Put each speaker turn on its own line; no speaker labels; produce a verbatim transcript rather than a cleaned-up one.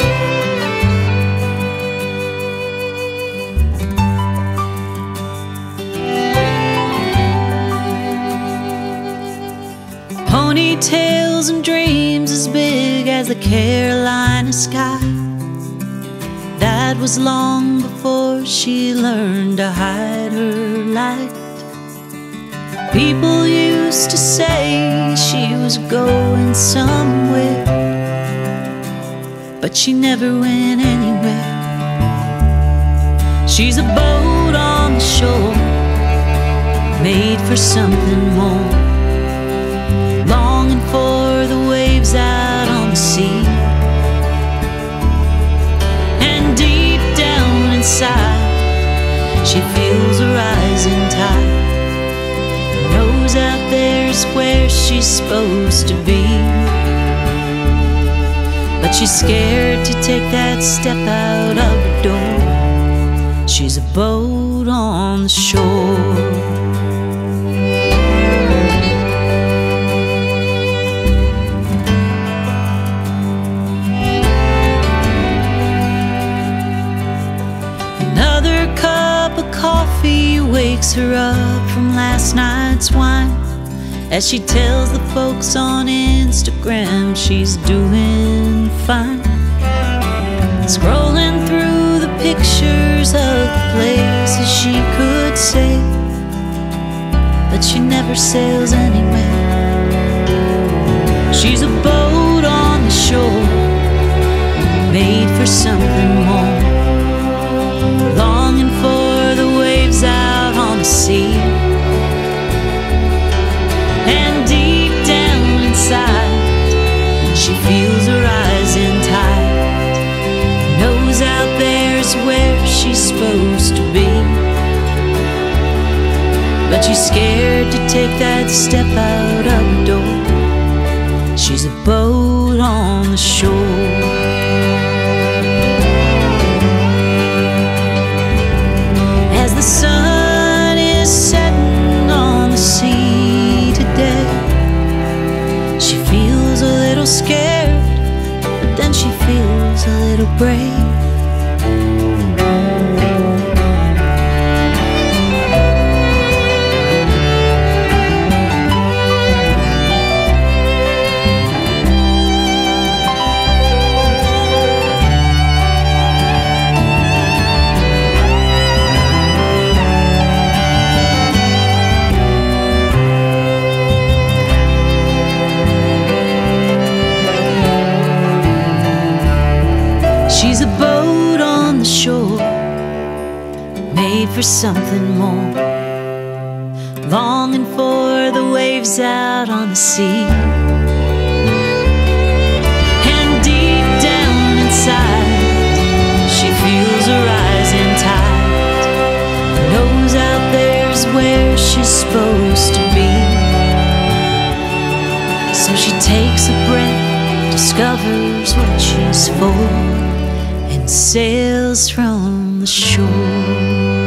Ponytails and dreams as big as the Carolina sky. That was long before she learned to hide her light. People used to say she was going somewhere, but she never went anywhere. She's a boat on the shore, made for something more, longing for the waves out on the sea. And deep down inside, she feels a rising tide, knows out there's where she's supposed to be. But she's scared to take that step out of her door. She's a boat on the shore. Coffee wakes her up from last night's wine, as she tells the folks on Instagram she's doing fine. Scrolling through the pictures of places she could sail, but she never sails anywhere. She's a boat on the shore, made for something more, longing for out on the sea. And deep down inside, she feels a rising tide, knows out there's where she's supposed to be. But she's scared to take that step out of the door. She's a boat on the shore. The sun is setting on the sea today. She feels a little scared, but then she feels a little brave. She's a boat on the shore, made for something more, longing for the waves out on the sea. And deep down inside, she feels a rising tide, knows out there's where she's supposed to be. So she takes a breath, discovers what she's for, and sails from the shore.